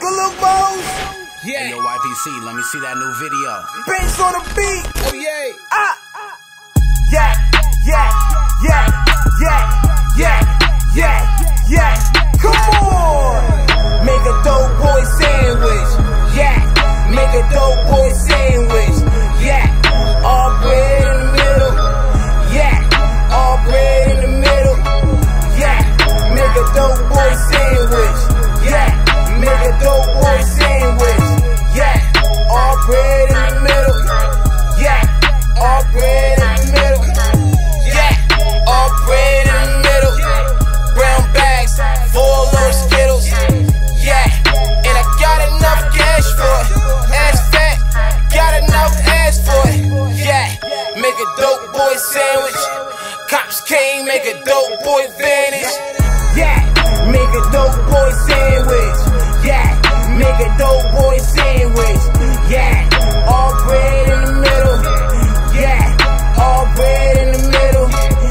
a little Mo's? Yeah. Hey, yo, YPC, let me see that new video. Bass on the beat. Oh, yeah. Yeah, yeah, yeah, yeah, yeah, yeah, yeah. Come on. Make a dope boy sandwich. Yeah. Make a dope boy sandwich. Yeah. All bread in the middle. Yeah. All bread in the middle. Yeah. Make a dope boy sandwich. Yeah. Make a dope boy sandwich. Yeah. All bread in the middle. Yeah. All bread in the middle. Yeah. All bread in the middle. Brown bags, 4 little Skittles. Yeah. And I got enough cash for it. Ass fat, got enough ass for it. Yeah. Make a dope boy sandwich. Cops came, make a dope boy vanish. Yeah. Make a dope boy sandwich. Yeah. Make a dope boy sandwich. Yeah. All bread in the middle. Yeah. All bread in the middle.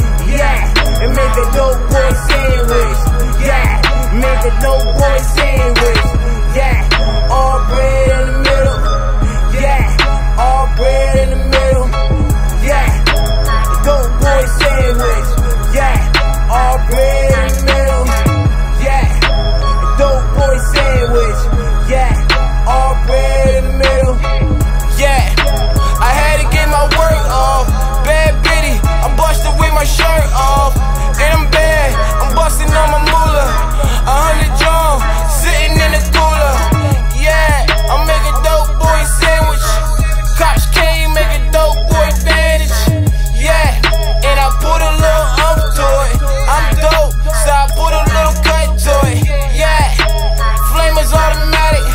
Yeah. And make a dope boy sandwich. Yeah. Make a dope boy sandwich. Yeah. All bread in the middle. Yeah. All bread in the middle. Yeah. Dope boy sandwich. Yeah. All bread in the middle. Yeah. Dope boy sandwich. Yeah. All bread in the middle. Yeah. I had to get my work off. Bad bitty, I busted with my shirt off. And I'm bad, I'm busting on my moolah. 100 John, sitting in the cooler. Yeah, I make a dope boy sandwich. Cops came, make a dope boy vanish. Yeah, and I put a little ump to it. I'm dope, so I put a little cut to it. Yeah, flame is automatic.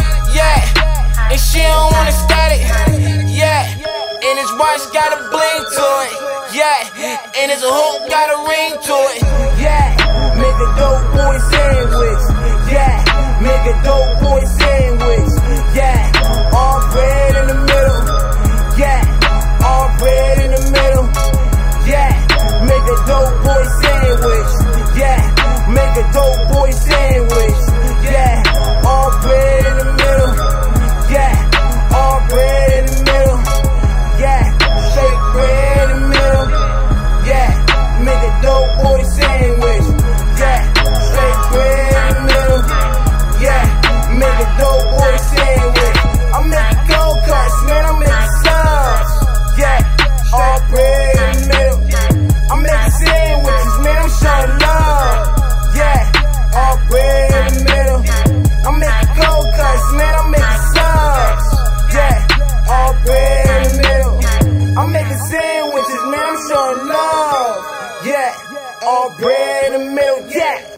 Yeah, and she don't wanna static. Yeah, and his watch got a bling to it. Yeah, and his hook got a ring to it. Yeah, make a dope boy sandwich. Yeah, make a dope boy sandwich. Yeah, all bread in the middle. Yeah, all bread in the middle. Yeah, make a dope boy sandwich. Yeah, make a dope boy sandwich. Yeah, all bread in the middle. Yeah, all bread in the middle. Yeah, straight bread in the middle. Yeah, make a dope boy sandwich. Yeah, straight bread in the middle. Yeah, make a dope boy sandwich. I'm making cold cuts, man, I'm making subs. Yeah, all bread in the middle. I'm making sandwiches, man, I'm showing love. Yeah, all bread in the middle. I'm making cold cuts, man, I'm making subs. Yeah, all bread in the middle. I'm making sandwiches, man, I'm showing love. Yeah, all bread in the middle. Yeah.